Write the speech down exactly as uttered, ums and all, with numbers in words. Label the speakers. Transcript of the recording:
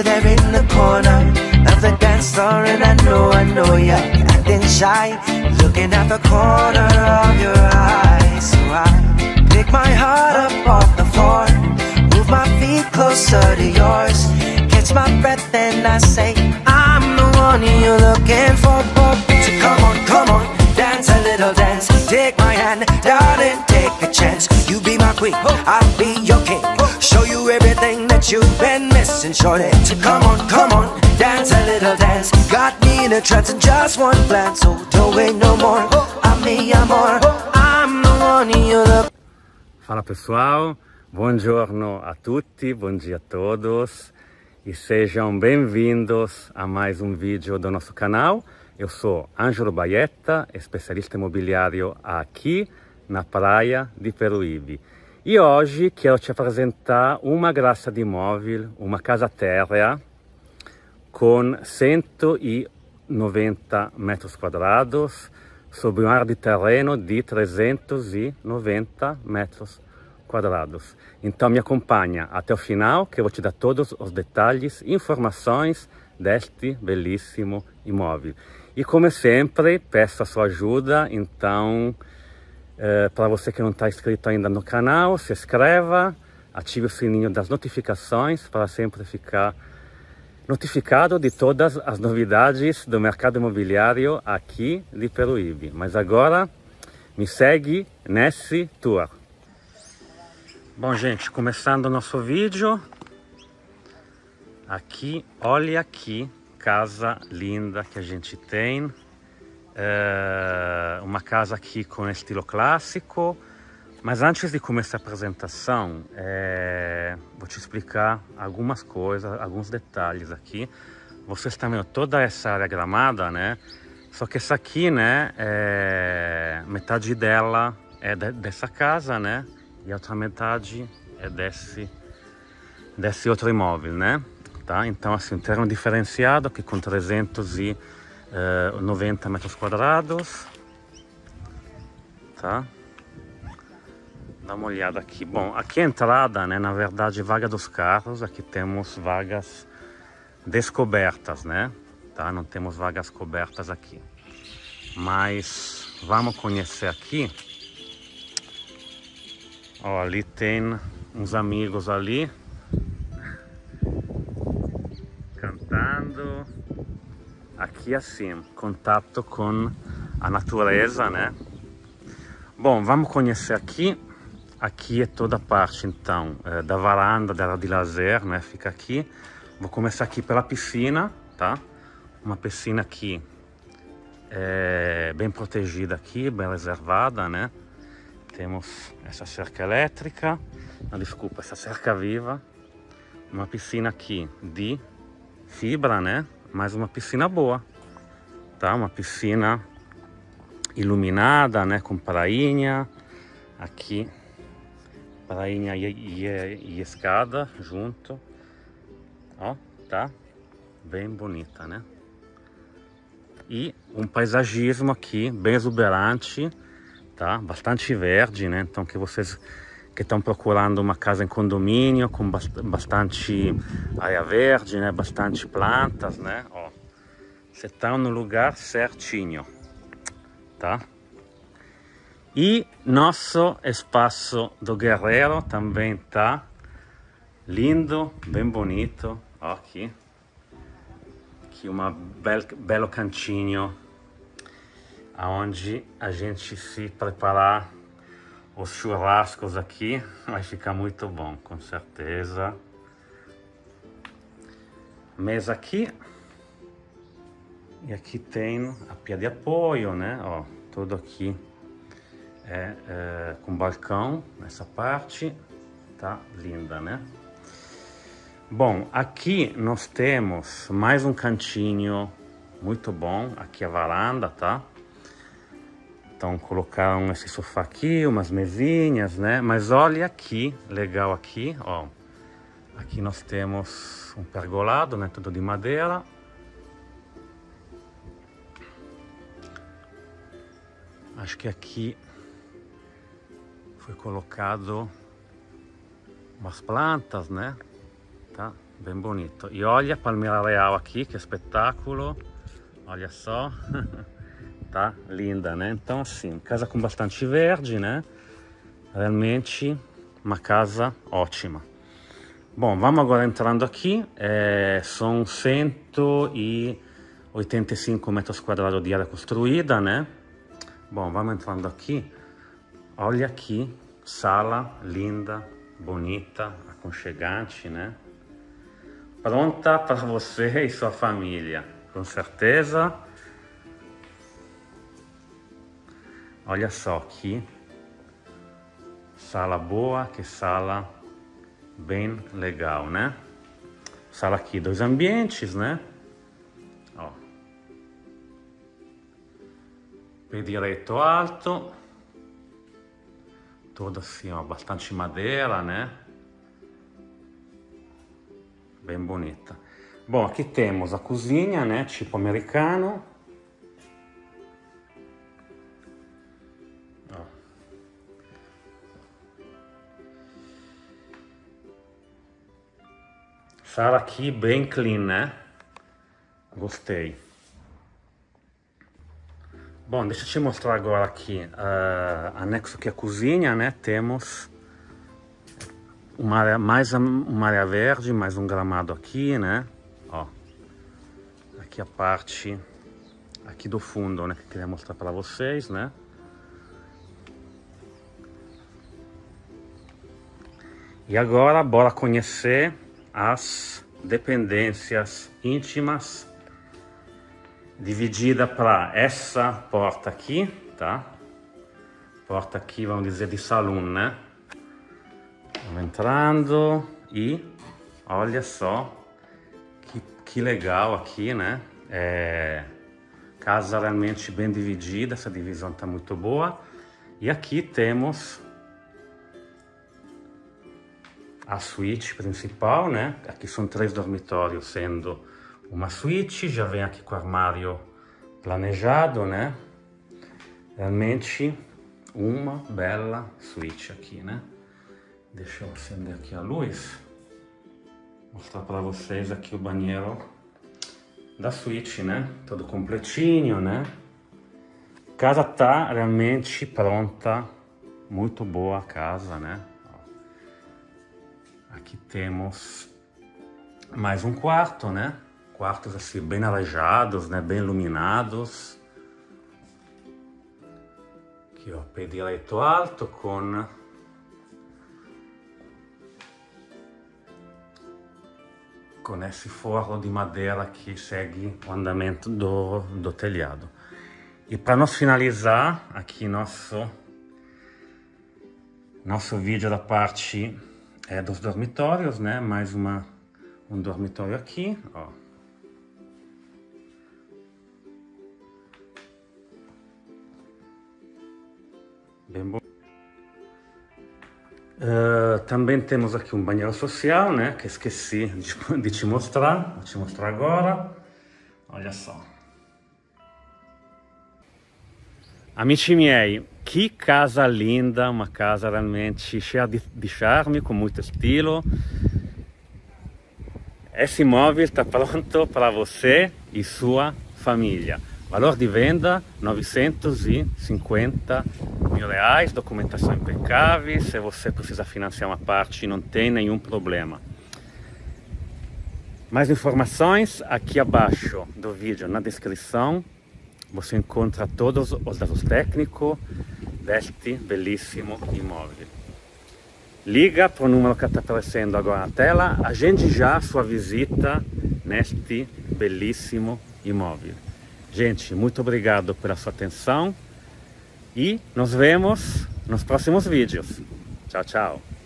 Speaker 1: over there in the corner of the dance floor, and I know, I know you're acting shy, looking at the corner of your eye. So I pick my heart up off the floor, move my feet closer to yours, catch my breath and I say, I'm the one you're looking for. So come on, come on, dance a little dance. Take my hand, darling, take a chance. You be my queen, I'll be your king. Show you everything that you've been missing, shorty. So come on, come on, dance a little dance. Got me in a trance in just one glance. So don't wait no more, I'm me, I'm more. I'm the one you look.
Speaker 2: Fala pessoal, buongiorno a tutti, bom dia a todos e sejam bem-vindos a mais um vídeo do nosso canal. Eu sou Ângelo Baietta, especialista imobiliário aqui na praia de Peruíbe. E hoje quero te apresentar uma graça de imóvel, uma casa térrea com cento e noventa metros quadrados, sobre um ar de terreno de trezentos e noventa metros quadrados. Então me acompanha até o final, que eu vou te dar todos os detalhes e informações deste belíssimo imóvel. E como sempre, peço a sua ajuda, então eh, para você que não está inscrito ainda no canal, se inscreva, ative o sininho das notificações para sempre ficar notificado de todas as novidades do mercado imobiliário aqui de Peruíbe. Mas agora me segue nesse tour. Bom, gente, começando o nosso vídeo. Aqui, olha aqui, casa linda que a gente tem. É uma casa aqui com estilo clássico. Mas antes de começar a apresentação, é, vou te explicar algumas coisas, alguns detalhes aqui. Vocês estão vendo toda essa área gramada, né? Só que essa aqui, né, é, metade dela é de, dessa casa, né? E a outra metade é desse, desse outro imóvel, né? Tá? Então, assim, um terreno diferenciado aqui com trezentos e noventa metros quadrados, tá? Dá uma olhada aqui. Bom, aqui a entrada, né? Na verdade, vaga dos carros. Aqui temos vagas descobertas, né? Tá? Não temos vagas cobertas aqui. Mas vamos conhecer aqui. Ó, ali tem uns amigos ali cantando. Aqui assim, contato com a natureza, né? Bom, vamos conhecer aqui. Aqui é toda a parte, então, da varanda, da área de lazer, né? Fica aqui. Vou começar aqui pela piscina, tá? Uma piscina aqui é, bem protegida aqui, bem reservada, né? Temos essa cerca elétrica, não, desculpa, essa cerca viva. Uma piscina aqui de fibra, né? Mas uma piscina boa, tá? Uma piscina iluminada, né? Com prainha. Aqui, prainha e, e, e escada junto. Ó, tá? Bem bonita, né? E um paisagismo aqui, bem exuberante. Tá? Bastante verde, né? Então que vocês que estão procurando uma casa em condomínio com bastante área verde, né? Bastante plantas, né? Ó, você está no lugar certinho, tá? E nosso espaço do Guerreiro também tá lindo, bem bonito. Ó, aqui, aqui uma bel belo cantinho aonde a gente se preparar os churrascos aqui, vai ficar muito bom, com certeza. Mesa aqui. E aqui tem a pia de apoio, né? Ó, tudo aqui é, é com balcão, nessa parte. Tá linda, né? Bom, aqui nós temos mais um cantinho muito bom. Aqui a varanda, tá? Então colocaram esse sofá aqui, umas mesinhas, né? Mas olha aqui, legal aqui, ó. Aqui nós temos um pergolado, né? Tudo de madeira. Acho que aqui foi colocado umas plantas, né? Tá? bem bonito. E olha a palmeira real aqui, que espetáculo. Olha só. Tá linda, né? Então assim, casa com bastante verde, né? Realmente uma casa ótima. Bom, vamos agora entrando aqui. É, são cento e oitenta e cinco metros quadrados de área construída, né? Bom, vamos entrando aqui. Olha aqui, sala linda, bonita, aconchegante, né? Pronta para você e sua família, com certeza. Olha só aqui, sala boa, que sala bem legal, né? Sala aqui, dois ambientes, né? Ó. Pé direito alto, todo assim, ó, bastante madeira, né? Bem bonita. Bom, aqui temos a cozinha, né? Tipo americano. Sala aqui bem clean, né? Gostei. Bom, deixa eu te mostrar agora aqui, uh, anexo aqui a cozinha, né? Temos uma área, mais uma área verde, mais um gramado aqui, né? Ó, aqui a parte aqui do fundo, né? Que eu queria mostrar para vocês, né? E agora, bora conhecer as dependências íntimas, dividida para essa porta aqui, tá? Porta aqui, vamos dizer, de salão, né? Vamos entrando e olha só que, que legal aqui, né? É, casa realmente bem dividida, essa divisão tá muito boa. E aqui temos a suíte principal, né? Aqui são três dormitórios, sendo uma suíte, já vem aqui com o armário planejado, né? Realmente uma bela suíte aqui, né? Deixa eu acender aqui a luz, mostrar para vocês aqui o banheiro da suíte, né? Todo completinho, né? A casa tá realmente pronta, muito boa a casa, né? Aqui temos mais um quarto, né? Quartos assim bem arejados, né? Bem iluminados. Aqui, ó, pé direito alto com com esse forro de madeira que segue o andamento do, do telhado. E para nós finalizar aqui nosso nosso vídeo da parte é, dos dormitórios, né? Mais uma, um dormitório aqui, ó. Bem bom. Uh, também temos aqui um banheiro social, né? Que esqueci de, de te mostrar. Vou te mostrar agora. Olha só. Amici miei, que casa linda, uma casa realmente cheia de, de charme, com muito estilo. Esse imóvel está pronto para você e sua família. Valor de venda novecentos e cinquenta mil reais, documentação impecável. Se você precisa financiar uma parte, não tem nenhum problema. Mais informações aqui abaixo do vídeo, na descrição. Você encontra todos os dados técnicos deste belíssimo imóvel. Liga para o número que está aparecendo agora na tela, agende já a sua visita neste belíssimo imóvel. Gente, muito obrigado pela sua atenção e nos vemos nos próximos vídeos. Tchau, tchau!